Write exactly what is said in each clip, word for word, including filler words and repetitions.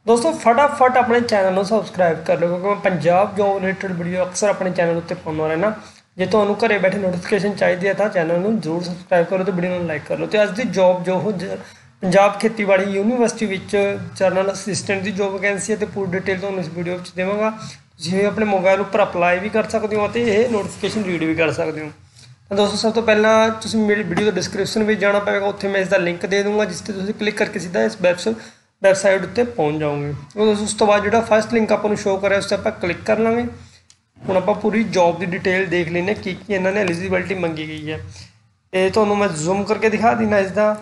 दोस्तों फटाफट अपने चैनल को सबसक्राइब कर लो क्योंकि मैं पंजाब जॉब रिलेटेड वीडियो अक्सर अपने चैनल उत्ते पाਉਂਦਾ रहना। जे ਤੁਹਾਨੂੰ ਘਰੇ ਬੈਠੇ ਨੋਟੀਫਿਕੇਸ਼ਨ ਚਾਹੀਦੀ ਹੈ ਤਾਂ ਚੈਨਲ ਨੂੰ ਜ਼ਰੂਰ ਸਬਸਕ੍ਰਾਈਬ ਕਰੋ ਤੇ ਵੀਡੀਓ ਨੂੰ ਲਾਈਕ ਕਰ ਲਓ। ਤੇ ਅੱਜ ਦੀ ਜੌਬ ਜੋ ਪੰਜਾਬ ਖੇਤੀਬਾੜੀ ਯੂਨੀਵਰਸਿਟੀ ਵਿੱਚ ਜਰਨਲ ਅਸਿਸਟੈਂਟ ਦੀ ਜੌਬ ਵੈਕੈਂਸੀ ਹੈ ਤੇ ਪੂਰੀ ਡਿਟੇਲ ਤੁਹਾਨੂੰ ਇਸ ਵੀਡੀਓ ਵਿੱਚ ਦੇਵਾਂਗਾ। ਤੁਸੀਂ ਆਪਣੇ ਮੋਬਾਈਲ ਉੱਪਰ ਅਪਲਾਈ ਵੀ ਕਰ ਸਕਦੇ ਹੋ ਅਤੇ ਇਹ ਨੋਟੀਫਿਕੇਸ਼ਨ ਰੀਡ ਵੀ ਕਰ ਸਕਦੇ ਹੋ। ਤਾਂ ਦੋਸਤੋ ਸਭ ਤੋਂ ਪਹਿਲਾਂ ਤੁਸੀਂ ਮੇਰੀ ਵੀਡੀਓ ਦੇ ਡਿਸਕ੍ਰਿਪਸ਼ਨ ਵਿੱਚ ਜਾਣਾ ਪਵੇਗਾ, ਉੱਥੇ ਮੈਂ ਇਸ ਦਾ ਲਿੰਕ ਦੇ ਦੂੰਗਾ ਜਿਸ 'ਤੇ ਤੁਸੀਂ ਕਲਿੱਕ ਕਰਕੇ ਸਿੱਧਾ ਇਸ ਵੈਬਸਾਈਟ ਵੈਬਸਾਈਟ ਉੱਤੇ ਪਹੁੰਚ ਜਾਓਗੇ। ਉਸ ਤੋਂ ਬਾਅਦ ਜਿਹੜਾ ਫਸਟ ਲਿੰਕ ਆਪਾਂ ਨੂੰ ਸ਼ੋ ਕਰਿਆ ਉਸ 'ਤੇ ਆਪਾਂ ਕਲਿੱਕ ਕਰ ਲਾਂਗੇ। ਹੁਣ ਆਪਾਂ ਪੂਰੀ ਜੌਬ ਦੀ ਡਿਟੇਲ ਦੇਖ ਲੈਂਦੇ ਕੀ ਕੀ ਇਹਨਾਂ ਨੇ ਐਲੀਜੀਬਿਲਟੀ ਮੰਗੀ ਗਈ ਹੈ। ਤੇ ਤੁਹਾਨੂੰ ਮੈਂ ਜ਼ੂਮ ਕਰਕੇ ਦਿਖਾ ਦਿੰਦਾ ਇਸ ਦਾ,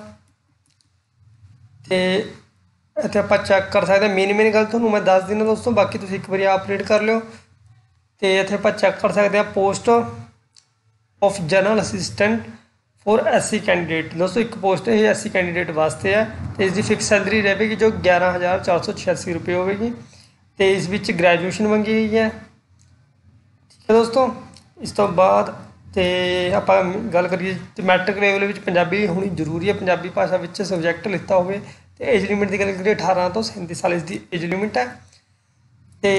ਤੇ ਇੱਥੇ ਆਪਾਂ ਚੈੱਕ ਕਰ ਸਕਦੇ ਹਾਂ। ਮੇਨ ਮੇਨ ਗੱਲ ਤੁਹਾਨੂੰ ਮੈਂ ਦੱਸ ਦਿੰਦਾ ਦੋਸਤੋ, ਬਾਕੀ ਤੁਸੀਂ ਇੱਕ ਵਾਰੀ ਆਪ ਰੀਡ ਕਰ ਲਿਓ। ਤੇ ਇੱਥੇ ਆਪਾਂ ਚੈੱਕ ਕਰ ਸਕਦੇ ਹਾਂ post of general assistant for S C candidate. दोस्तों एक पोस्ट है एस सी कैंडीडेट वास्ते है। तो इसकी फिक्स सैलरी रहेगी जो ग्यारह हज़ार चार सौ छियासी रुपये होगी। तो इस विच ग्रैजुएशन मंगी गई है, ठीक है दोस्तों। इस तो बाद तो आप गल करिए तो मैट्रिक लेवल में पंजाबी होनी जरूरी है, पंजाबी भाषा में सबजैक्ट लिता हो। तो एज लिमिट की गल करिए अठारह तो सैंती साल इसकी एज लिमिट है। तो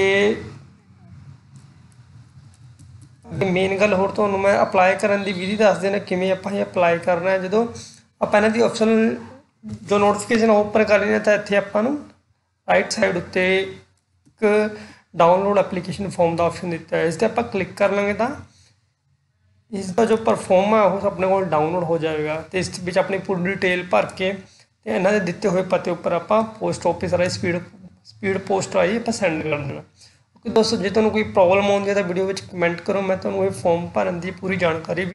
मेन गल होर तुहानूं मैं अप्लाई करने की विधि दस देना किवें आपां अप्लाई करना है। जो आपां इन्हां दी ऑप्शनल जो नोटिफिकेशन ओपन कर लेना तो इत्थे आपां नूं राइट साइड उत्ते एक डाउनलोड एप्लीकेशन फॉर्म का ऑप्शन दिता है, इस पर आपां क्लिक कर लेंगे तो इसका जो परफॉर्म है वो अपने को डाउनलोड हो जाएगा। तो इस विच अपनी पूरी डिटेल भर के ते इन्हां दे दिते हुए पते उपर आपां पोस्ट ऑफिस राही स्पीड स्पीड पोस्ट राही आपां सेंड कर देना। दोस्तों जे तुहानूं कोई प्रॉब्लम आउंदी है तो वीडियो में कमेंट करो, मैं तुहानूं ये फॉर्म भरन की पूरी जानकारी